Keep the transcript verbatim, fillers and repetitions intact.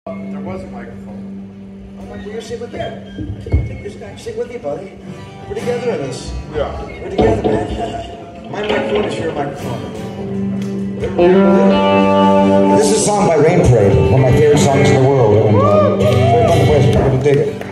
There was a microphone. I'm like, well, you sit with them. Take this guy, sit with you, buddy. We're together in this. Yeah. We're together, man. My microphone is your microphone. This is a song by Rain Parade, one of my favorite songs in the world, and uh, very fun to play, so I'm going to dig it.